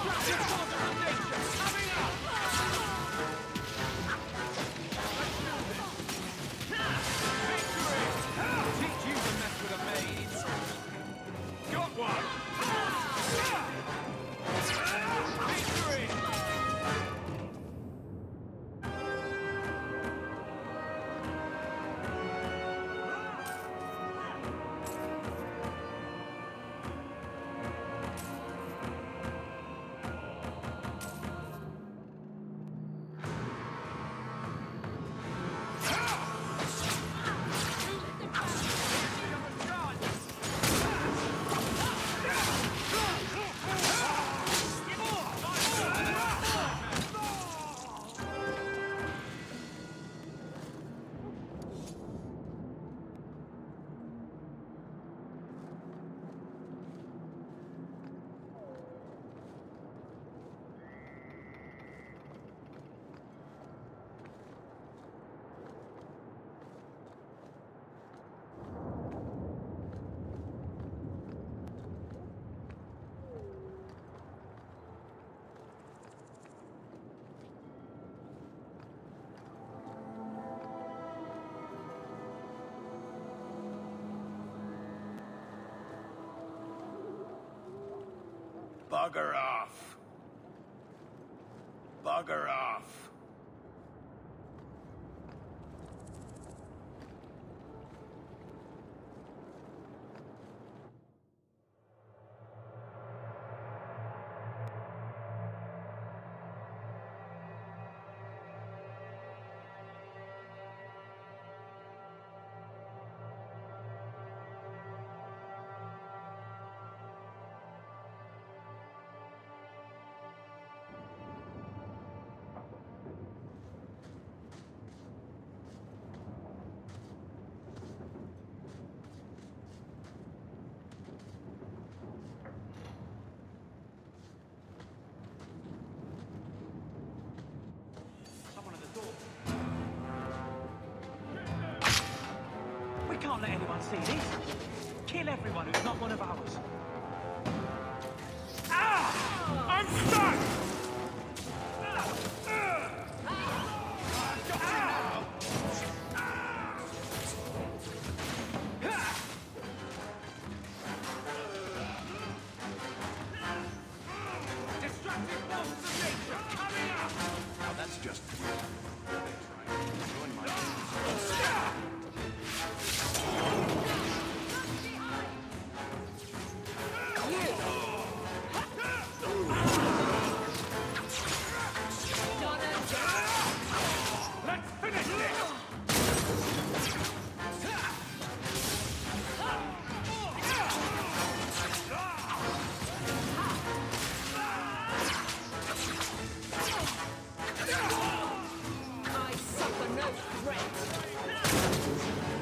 Bugger off. Bugger off. We can't let anyone see this. Kill everyone who's not one of ours. Ah! I'm stuck! Destructive forces of nature coming up! Now that's just weird. They're trying to ruin my Let's finish this! I suffer no threat.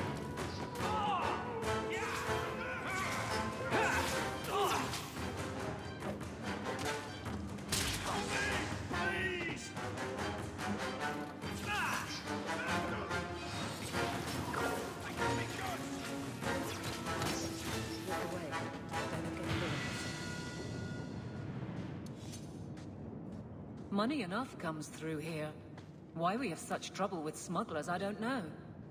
Money enough comes through here. Why we have such trouble with smugglers, I don't know.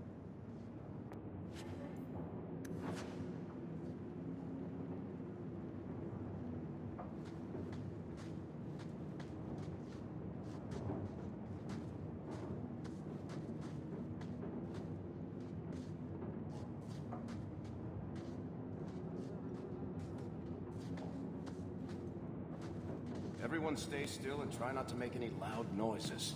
Everyone stay still and try not to make any loud noises.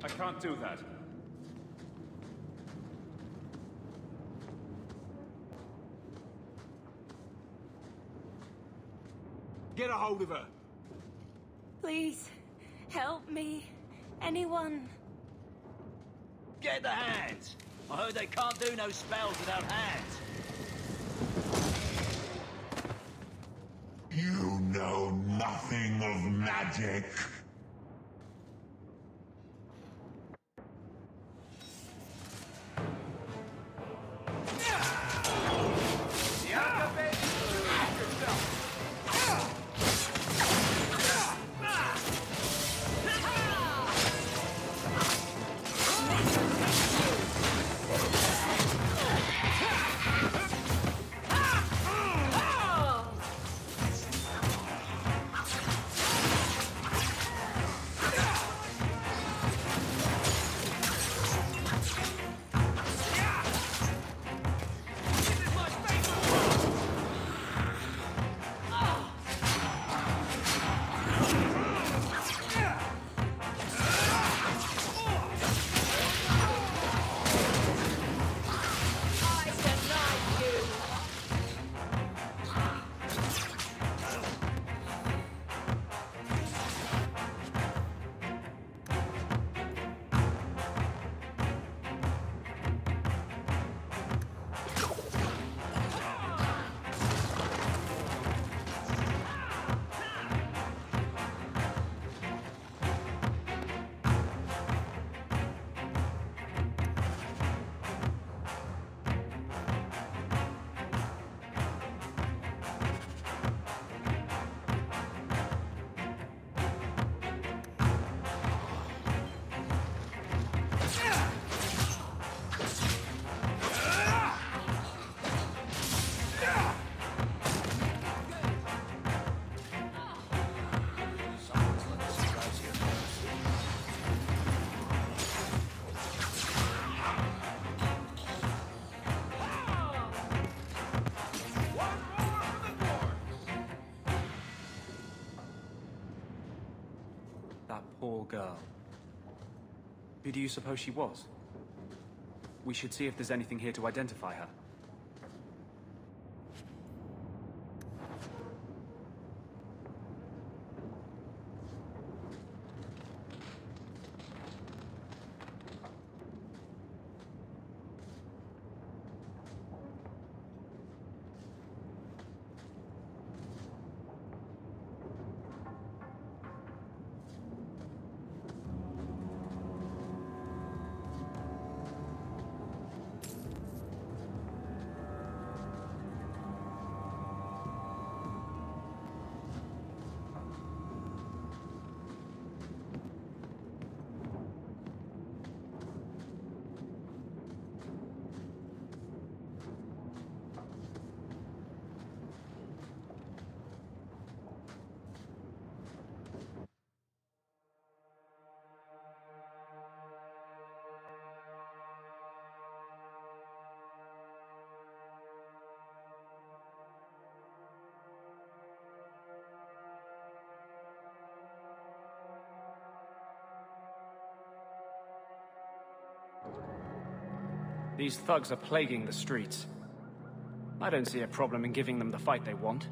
I can't do that. Get a hold of her. Please, help me. Anyone. Get the hands! I heard they can't do no spells without hands. You know nothing of magic. That poor girl. Who do you suppose she was? We should see if there's anything here to identify her. These thugs are plaguing the streets. I don't see a problem in giving them the fight they want.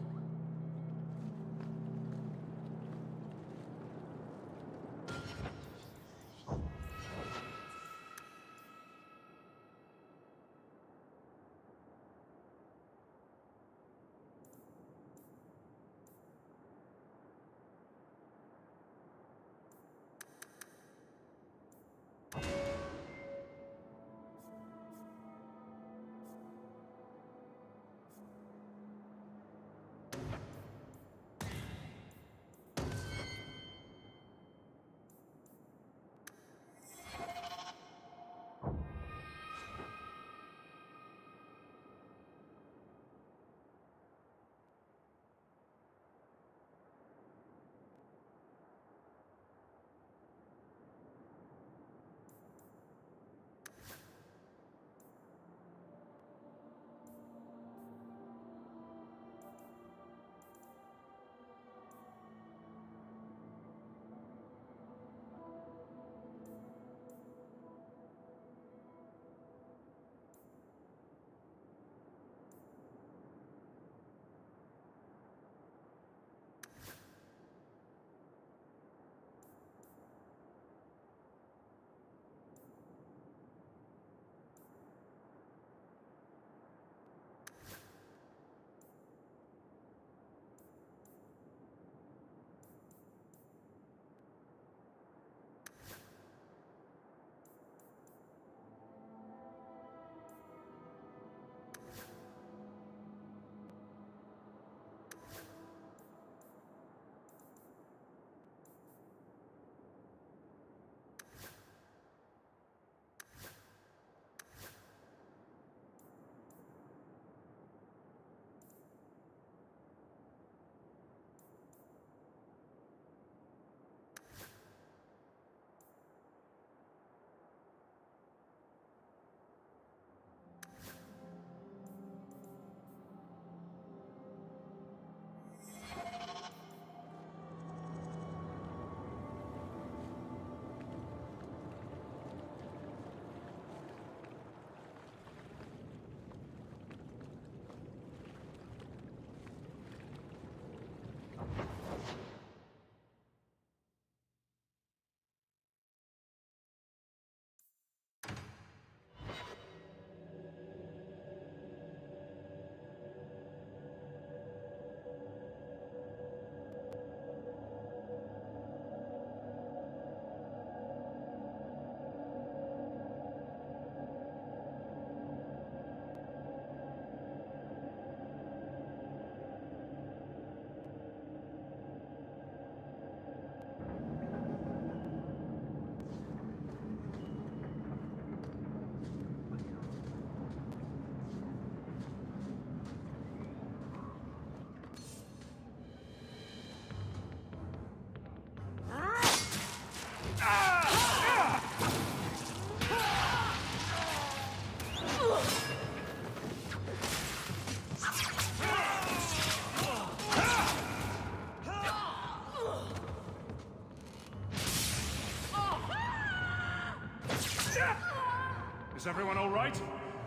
Is everyone all right?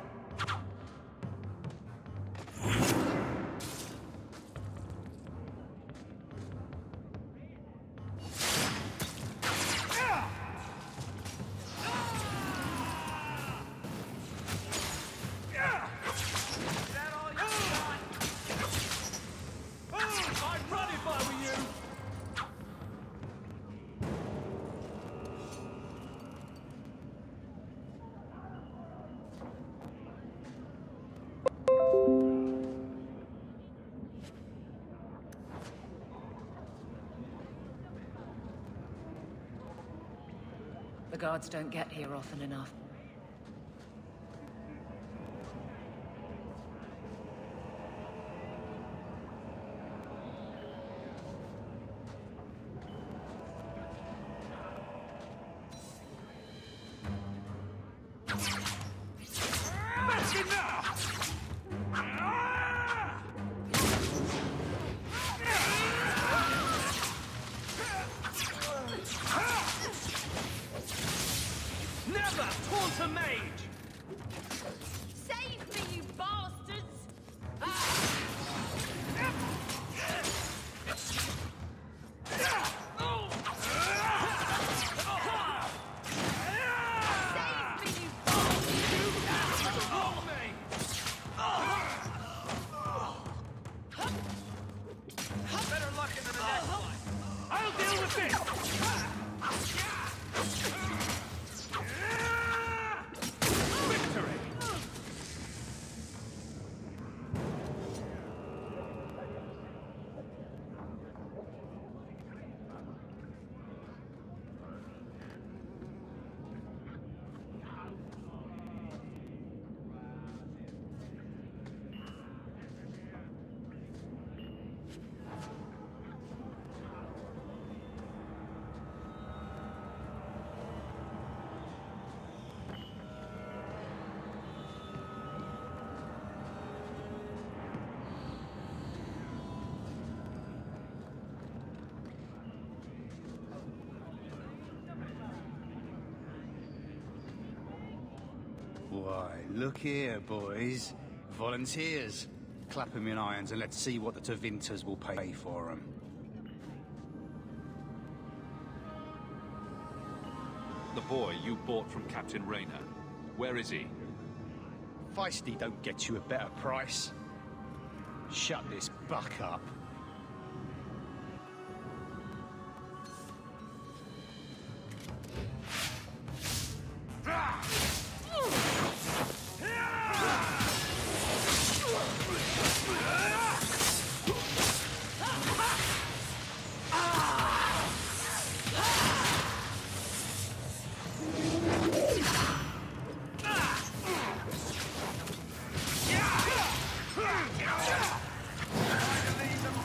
The guards don't get here often enough. That's enough! Never taunt a mage! Save me, you bastards! Save me, you Roll me! Better luck in the next one! I'll deal with this! Victory! Why, look here, boys. Volunteers. Clap 'em in irons and let's see what the Tevinters will pay for 'em. The boy you bought from Captain Rayner. Where is he? Feisty don't get you a better price. Shut this buck up. Finally, the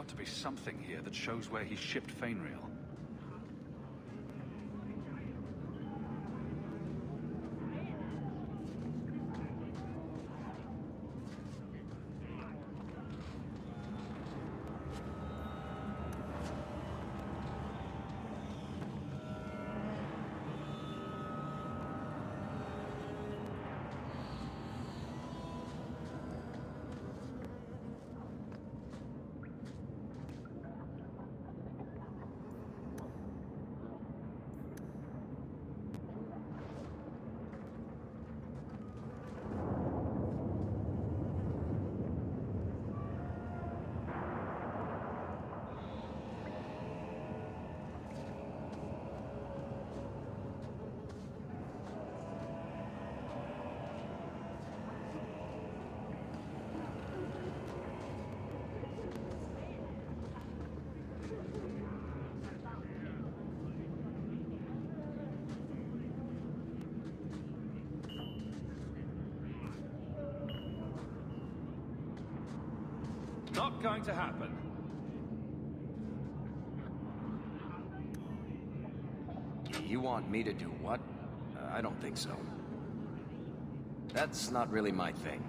got to be something here that shows where he shipped Fainriel. Not going to happen. You want me to do what? I don't think so. That's not really my thing.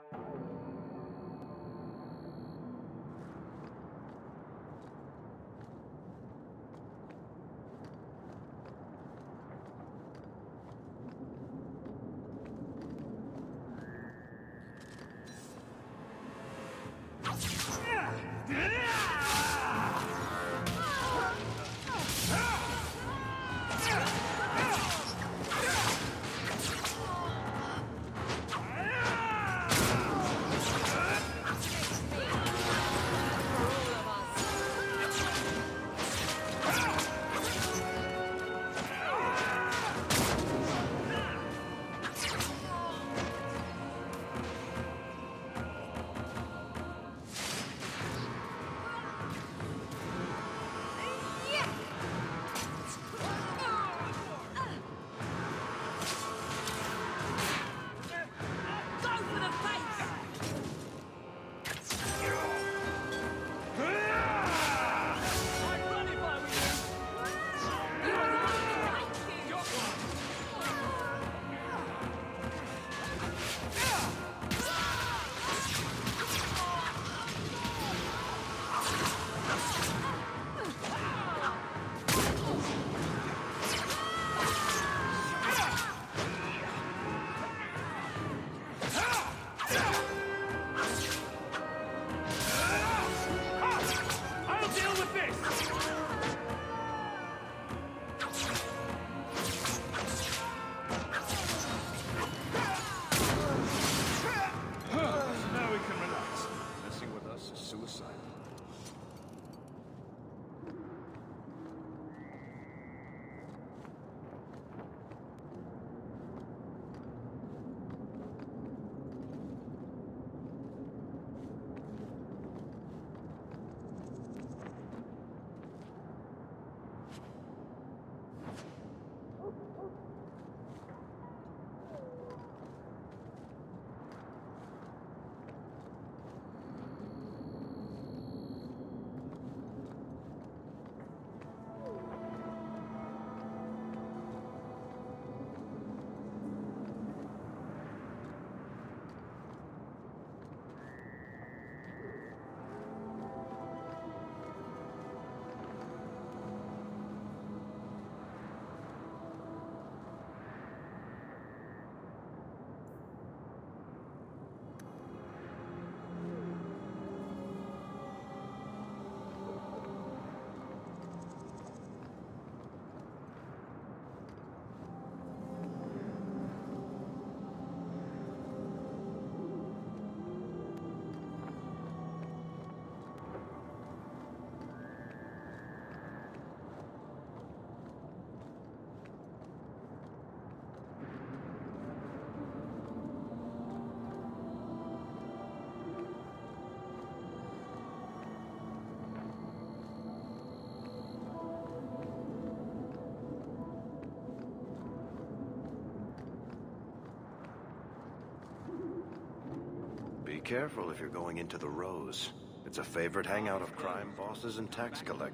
Be careful if you're going into the Rose. It's a favorite hangout of crime bosses and tax collectors.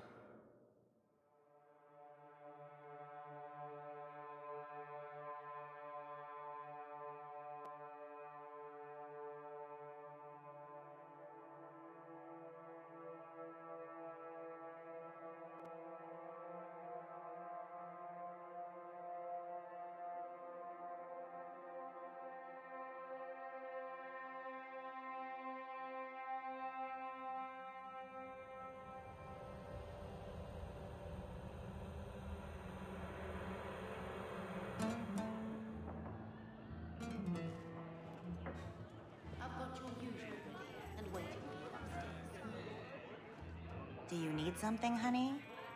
Do you need something, honey?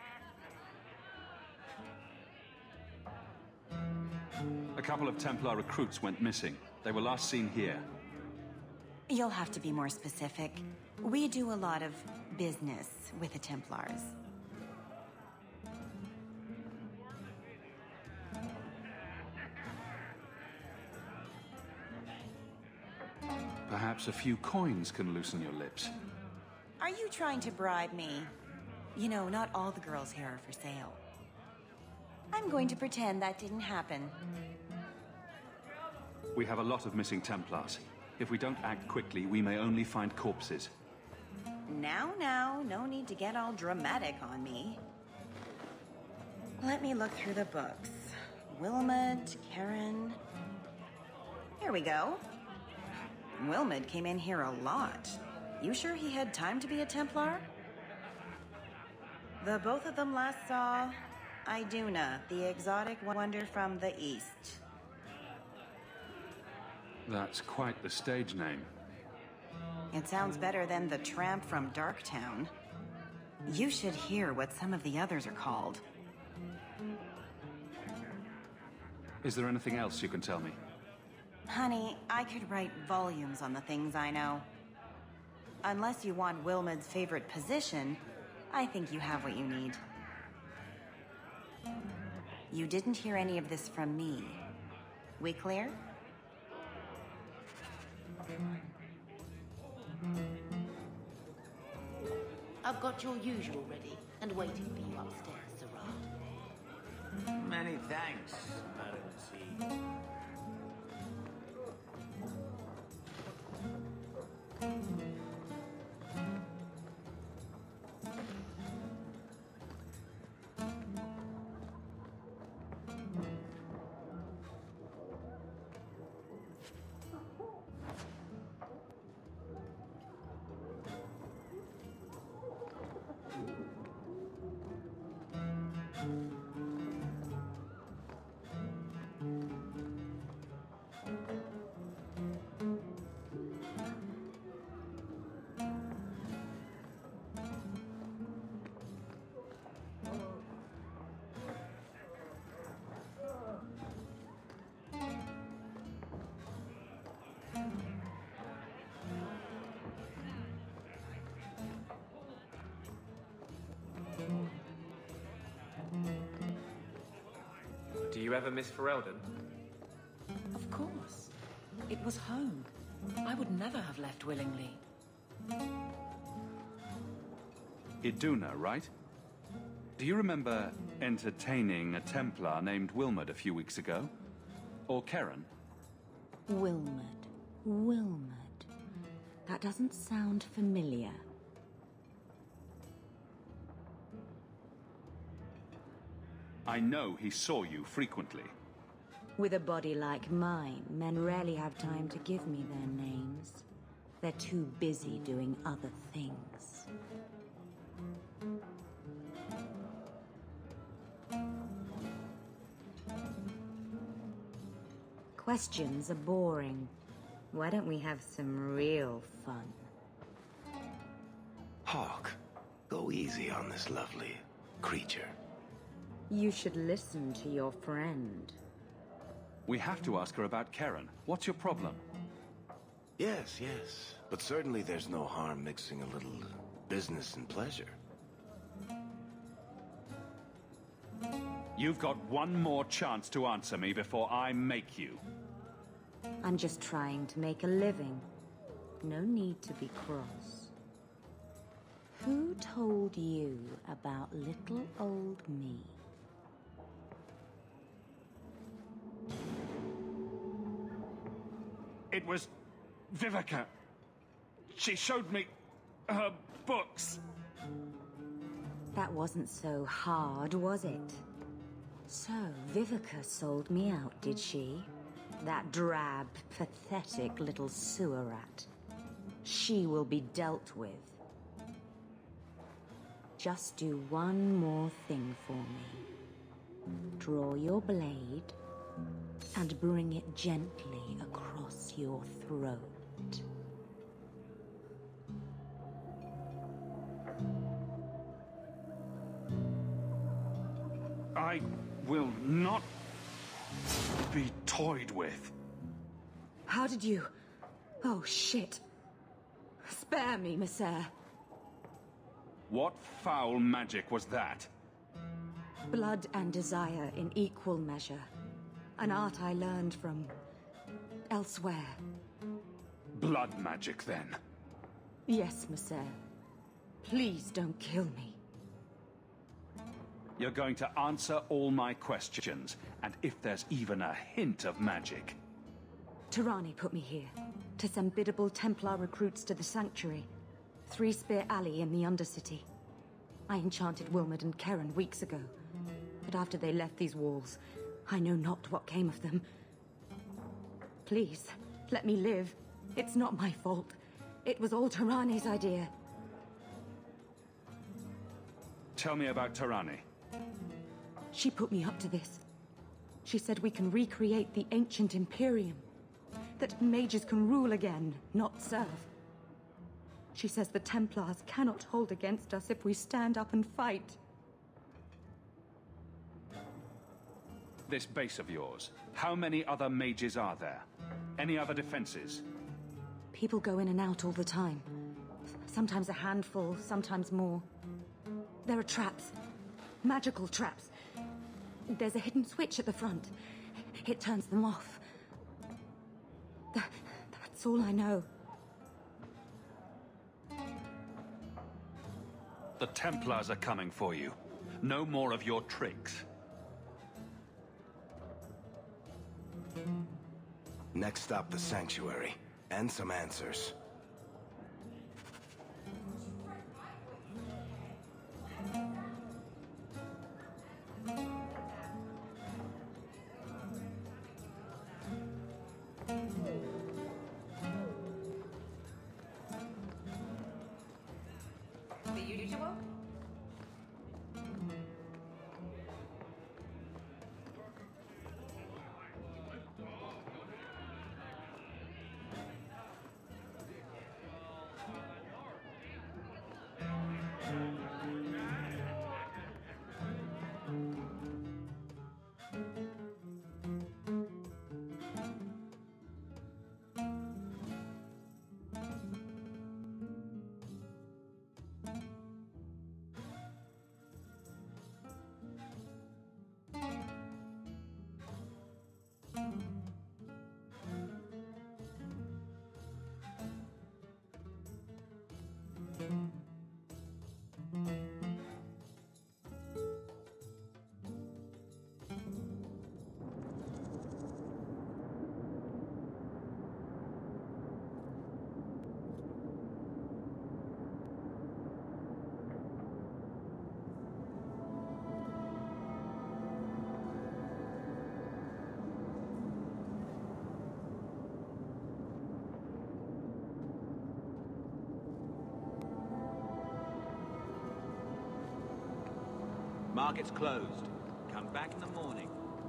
A couple of Templar recruits went missing. They were last seen here. You'll have to be more specific. We do a lot of business with the Templars. Perhaps a few coins can loosen your lips. Are you trying to bribe me? You know, not all the girls here are for sale. I'm going to pretend that didn't happen. We have a lot of missing Templars. If we don't act quickly, we may only find corpses. Now, no need to get all dramatic on me. Let me look through the books. Wilmot, Karen... Here we go. Wilmot came in here a lot. You sure he had time to be a Templar? The both of them last saw Iduna, the exotic wonder from the east. That's quite the stage name. It sounds better than the tramp from Darktown. You should hear what some of the others are called. Is there anything else you can tell me? Honey, I could write volumes on the things I know. Unless you want Wilmot's favorite position, I think you have what you need. You didn't hear any of this from me. We clear? I've got your usual ready and waiting for you upstairs, Sirrah. Many thanks, Madam C. Do you ever miss Ferelden? Of course. It was home. I would never have left willingly. Iduna, right? Do you remember entertaining a Templar named Wilmot a few weeks ago? Or Karen? Wilmot. Wilmot. That doesn't sound familiar. I know he saw you frequently. With a body like mine, men rarely have time to give me their names. They're too busy doing other things. Questions are boring. Why don't we have some real fun? Hawk, go easy on this lovely creature. You should listen to your friend. We have to ask her about Karen. What's your problem? Yes, yes. But certainly there's no harm mixing a little business and pleasure. You've got one more chance to answer me before I make you. I'm just trying to make a living. No need to be cross. Who told you about little old me? It was Vivica. She showed me her books. That wasn't so hard, was it? So, Vivica sold me out, did she? That drab, pathetic little sewer rat. She will be dealt with. Just do one more thing for me. Draw your blade and bring it gently across your throat. I will not be toyed with. How did you... Oh, shit. Spare me, Messer. What foul magic was that? Blood and desire in equal measure. An art I learned from... elsewhere. Blood magic, then? Yes, Messer. Please don't kill me. You're going to answer all my questions, and if there's even a hint of magic... Tirani put me here. to send biddable Templar recruits to the Sanctuary. Three Spear Alley in the Undercity. I enchanted Wilmot and Keren weeks ago. But after they left these walls, I know not what came of them. Please, let me live. It's not my fault. It was all Tarani's idea. Tell me about Tarani. She put me up to this. She said we can recreate the ancient Imperium. That mages can rule again, not serve. She says the Templars cannot hold against us if we stand up and fight. This base of yours, how many other mages are there? Any other defenses? People go in and out all the time. Sometimes a handful, sometimes more. There are traps. Magical traps. There's a hidden switch at the front. It turns them off. That's all I know. The Templars are coming for you. No more of your tricks. Next stop, the Sanctuary. And some answers. The usual? Market's closed. Come back in the morning.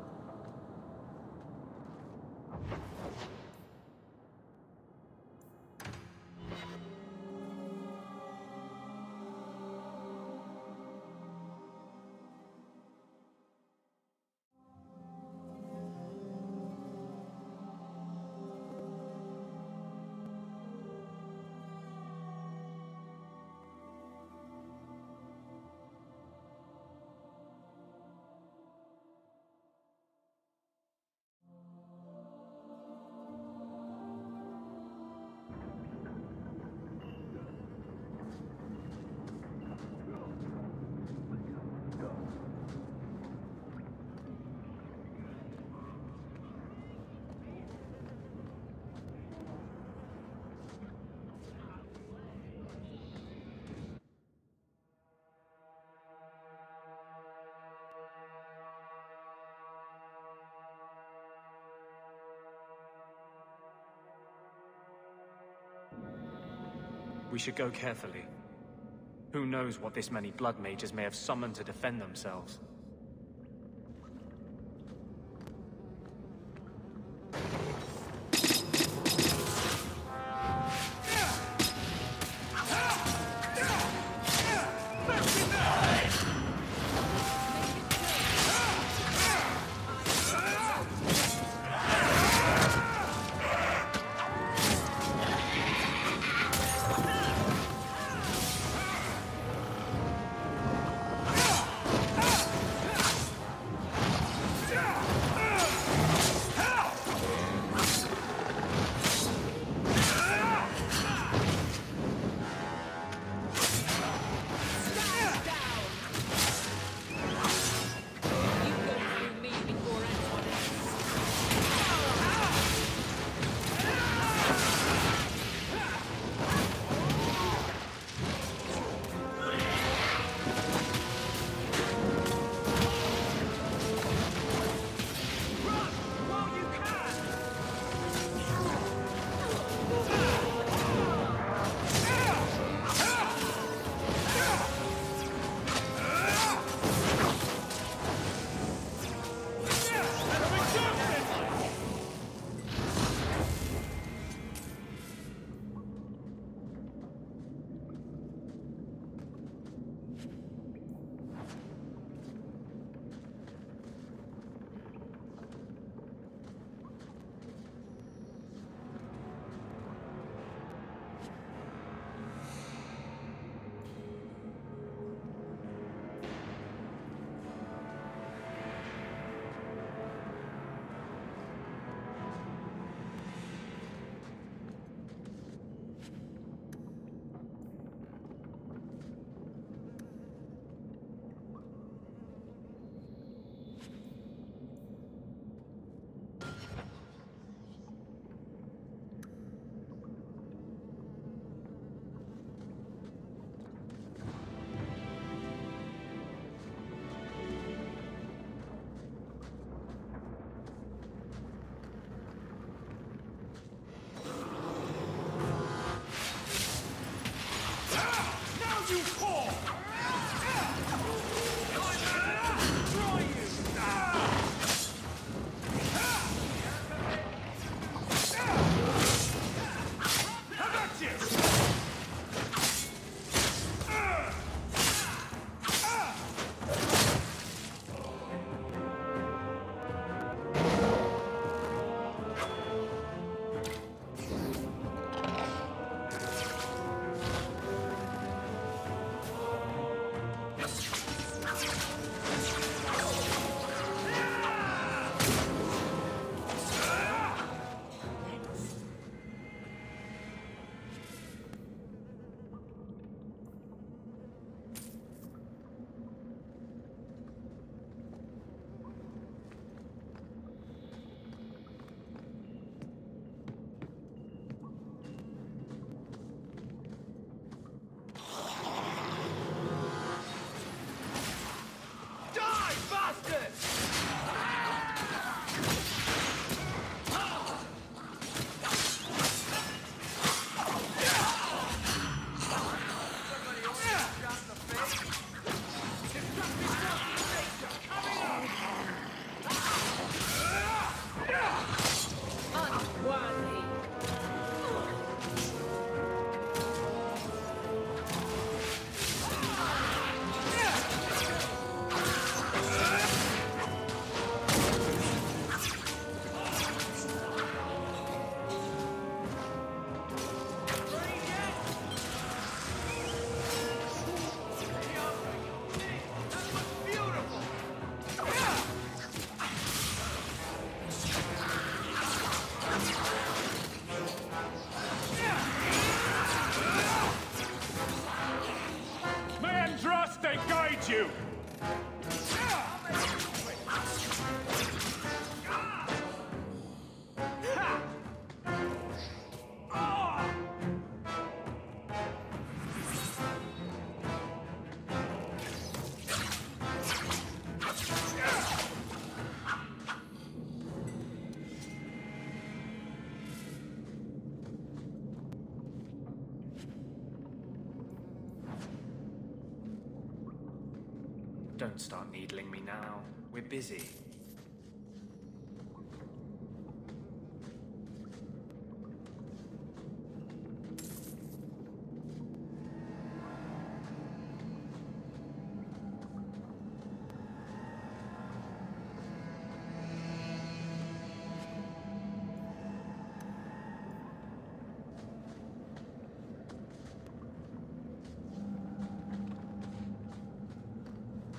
We should go carefully. Who knows what this many blood mages may have summoned to defend themselves? Don't start needling me now. We're busy.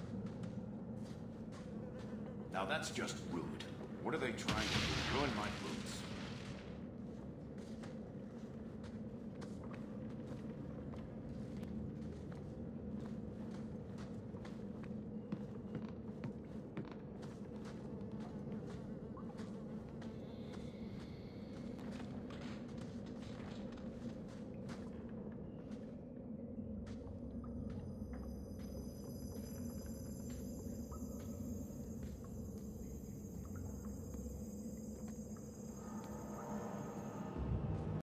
Now that's just rude. What are they trying to do? Ruin my food?